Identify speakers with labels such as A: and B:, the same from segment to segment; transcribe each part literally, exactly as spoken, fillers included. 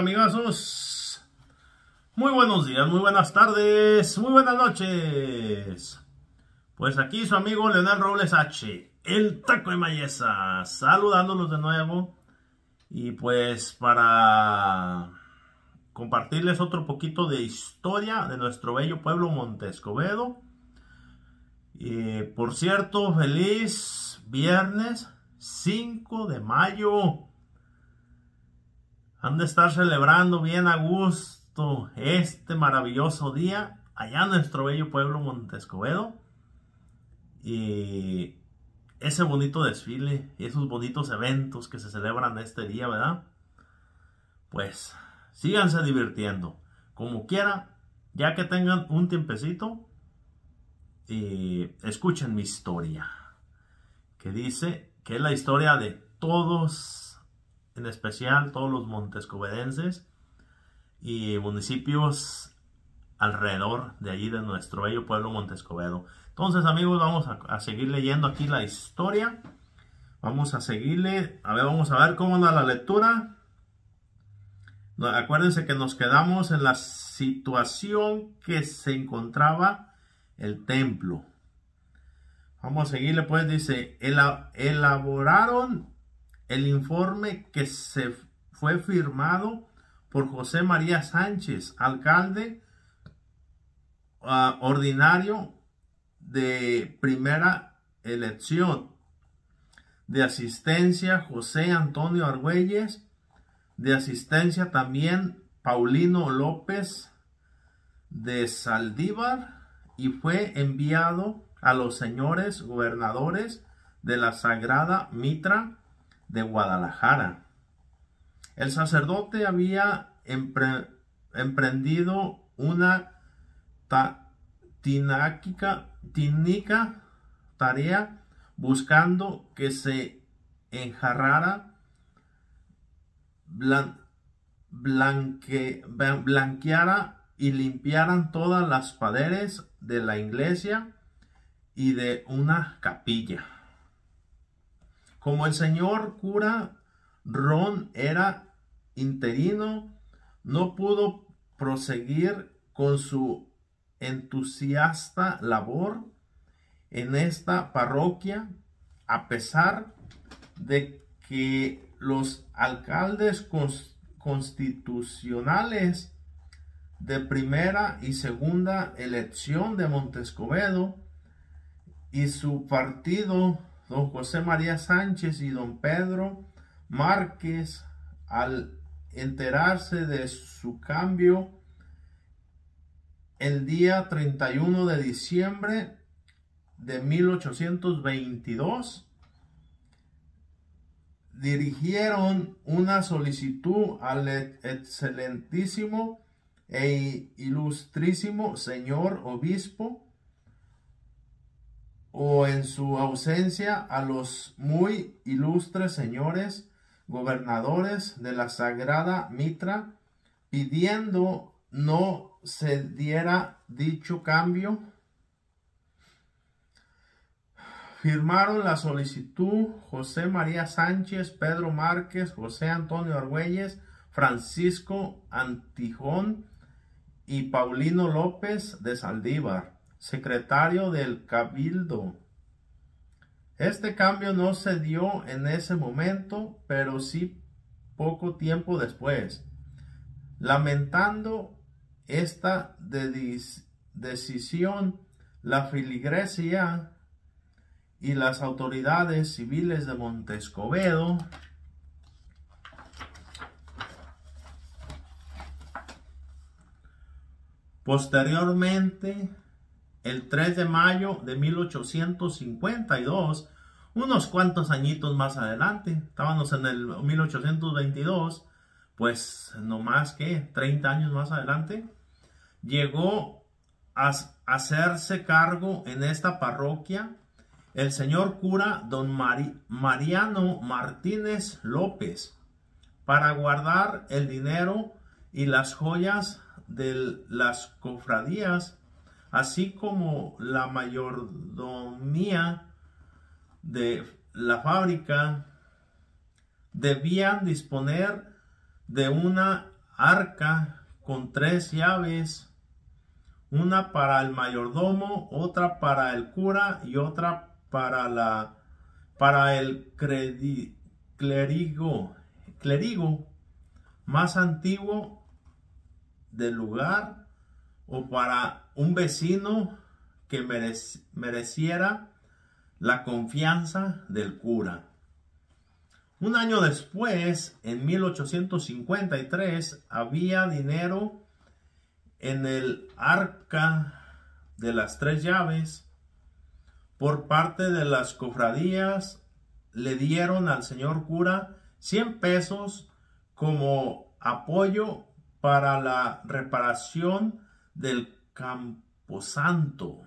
A: amigazos? Muy buenos días, muy buenas tardes, muy buenas noches. Pues aquí su amigo Leonel Robles H, el Taco de Mayesa, saludándolos de nuevo. Y pues para compartirles otro poquito de historia de nuestro bello pueblo Montescobedo. Y por cierto, feliz viernes cinco de mayo. Han de estar celebrando bien a gusto este maravilloso día allá en nuestro bello pueblo Montescobedo. Y ese bonito desfile, esos bonitos eventos que se celebran este día, ¿verdad? Pues síganse divirtiendo, como quiera, ya que tengan un tiempecito, y escuchen mi historia, que dice que es la historia de todos, en especial todos los montescobedenses y municipios alrededor de allí de nuestro bello pueblo Montescobedo. Entonces, amigos, vamos a, a seguir leyendo aquí la historia. Vamos a seguirle, a ver, vamos a ver cómo anda la lectura. Acuérdense que nos quedamos en la situación que se encontraba el templo. Vamos a seguirle, pues dice, elaboraron el informe que se fue firmado por José María Sánchez, alcalde uh, ordinario de primera elección, de asistencia José Antonio Argüelles, de asistencia también Paulino López de Saldívar, y fue enviado a los señores gobernadores de la Sagrada Mitra de Guadalajara. El sacerdote había empre, emprendido una tináquica, tínica tarea buscando que se enjarrara, blan, blanque, blanqueara y limpiaran todas las paredes de la iglesia y de una capilla. Como el señor cura Ron era interino, no pudo proseguir con su entusiasta labor en esta parroquia, a pesar de que los alcaldes constitucionales de primera y segunda elección de Montescobedo y su partido, don José María Sánchez y don Pedro Márquez, al enterarse de su cambio el día treinta y uno de diciembre de mil ochocientos veintidós, dirigieron una solicitud al excelentísimo e ilustrísimo señor obispo, o en su ausencia a los muy ilustres señores gobernadores de la Sagrada Mitra, pidiendo no se diera dicho cambio. Firmaron la solicitud José María Sánchez, Pedro Márquez, José Antonio Argüelles, Francisco Antijón y Paulino López de Saldívar, secretario del Cabildo. Este cambio no se dio en ese momento, pero sí poco tiempo después. Lamentando esta decisión, la feligresía y las autoridades civiles de Montescobedo posteriormente, el tres de mayo de mil ochocientos cincuenta y dos, unos cuantos añitos más adelante, estábamos en el mil ochocientos veintidós, pues no más que treinta años más adelante, llegó a hacerse cargo en esta parroquia el señor cura don Mari, Mariano Martínez López, para guardar el dinero y las joyas de las cofradías, así como la mayordomía de la fábrica. Debían disponer de una arca con tres llaves, una para el mayordomo, otra para el cura y otra para la para el credi, clérigo, clérigo más antiguo del lugar, o para un vecino que merec, mereciera la confianza del cura. Un año después, en mil ochocientos cincuenta y tres, había dinero en el arca de las tres llaves. Por parte de las cofradías, le dieron al señor cura cien pesos como apoyo para la reparación del camposanto.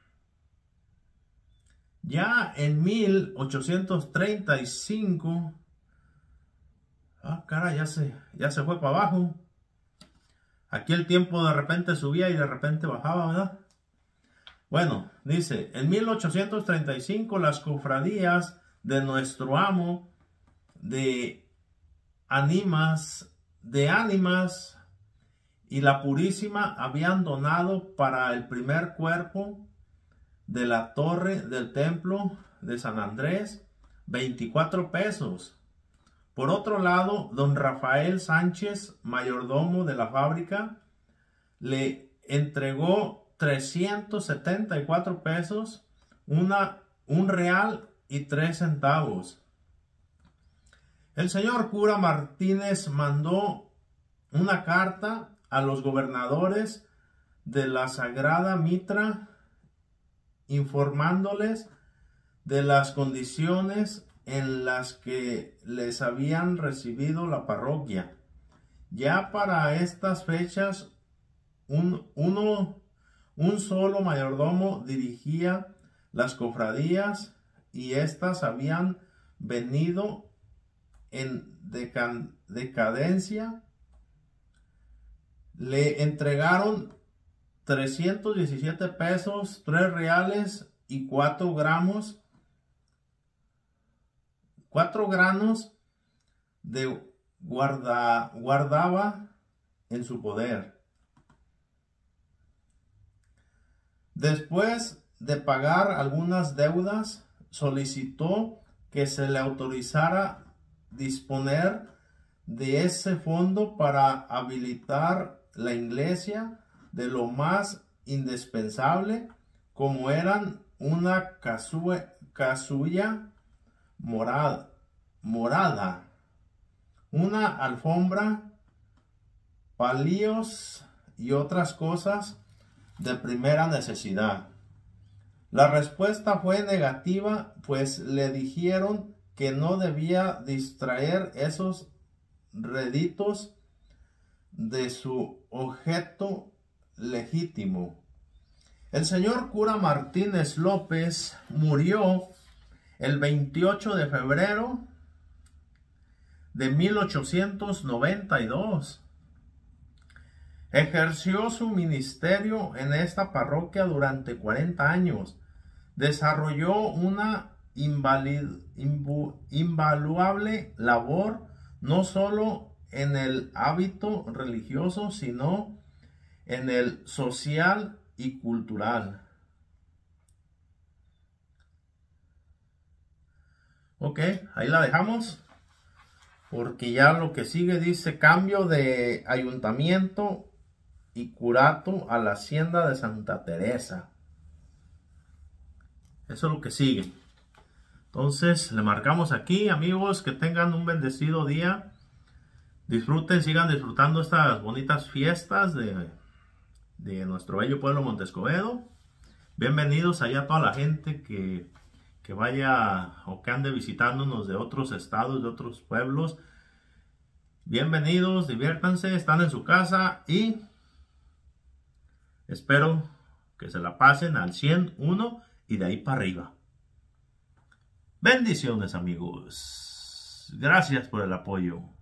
A: Ya en mil ochocientos treinta y cinco, ah, cara, ya se, ya se fue para abajo. Aquí el tiempo de repente subía y de repente bajaba, ¿verdad? Bueno, dice, en mil ochocientos treinta y cinco las cofradías de nuestro amo de ánimas, de ánimas y la Purísima habían donado para el primer cuerpo de la torre del templo de San Andrés veinticuatro pesos. Por otro lado, don Rafael Sánchez, mayordomo de la fábrica, le entregó trescientos setenta y cuatro pesos, una, un real y tres centavos. El señor cura Martínez mandó una carta a los gobernadores de la Sagrada Mitra informándoles de las condiciones en las que les habían recibido la parroquia. Ya para estas fechas, un, uno, un solo mayordomo dirigía las cofradías y éstas habían venido en decadencia. Le entregaron trescientos diecisiete pesos, tres reales y cuatro gramos, cuatro granos de guarda, guardaba en su poder. Después de pagar algunas deudas, solicitó que se le autorizara disponer de ese fondo para habilitar la iglesia de lo más indispensable, como eran una casue, casulla morada, morada, una alfombra, palillos y otras cosas de primera necesidad. La respuesta fue negativa, pues le dijeron que no debía distraer esos réditos de su objeto legítimo. El señor cura Martínez López murió el veintiocho de febrero de mil ochocientos noventa y dos. Ejerció su ministerio en esta parroquia durante cuarenta años. Desarrolló una invalid, invu, invaluable labor, no solo en el hábito religioso, sino en el social y cultural. Ok, ahí la dejamos, porque ya lo que sigue dice cambio de ayuntamiento y curato a la hacienda de Santa Teresa. Eso es lo que sigue. Entonces le marcamos aquí, amigos, que tengan un bendecido día. Disfruten, sigan disfrutando estas bonitas fiestas de, de nuestro bello pueblo Montescobedo. Bienvenidos allá a toda la gente que, que vaya o que ande visitándonos de otros estados, de otros pueblos. Bienvenidos, diviértanse, están en su casa y espero que se la pasen al ciento uno y de ahí para arriba. Bendiciones, amigos. Gracias por el apoyo.